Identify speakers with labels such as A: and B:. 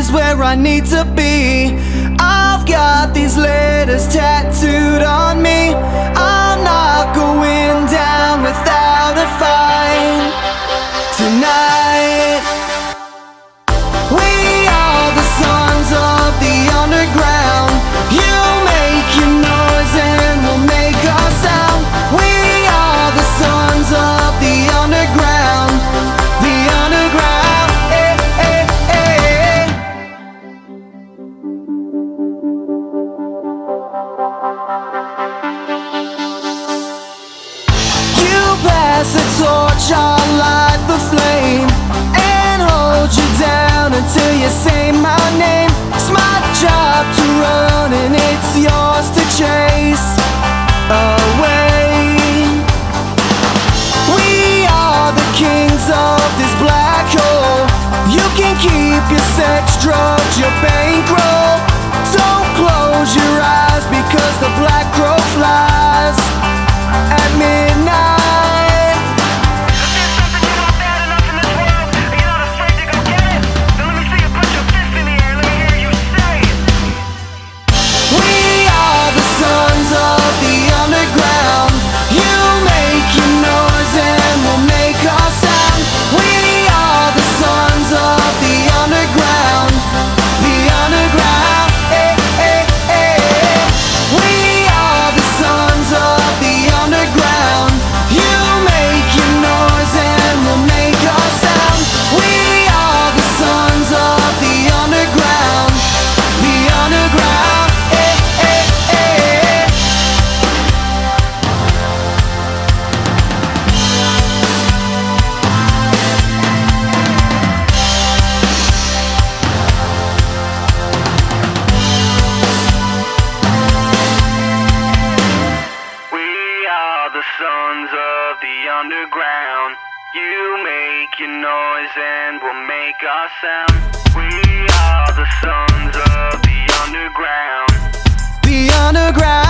A: is where I need to be. I've got these letters tattooed on me. I'm not going down without a fight tonight. We are the sons of the underground. You make your noise and we'll make our sound. We are the sons of the underground. The underground, eh, eh, eh. You pass the torch, I'll light the flame and hold you down until you say my name. It's my job to run and it's yours to chase away. We are the kings of this black hole. You can keep your sex, drugs, your bankroll. Don't close your eyes because the black crow flies at midnight.
B: Sons of the underground. You make your noise and we'll make our sound. We are the sons of the underground.
A: The underground.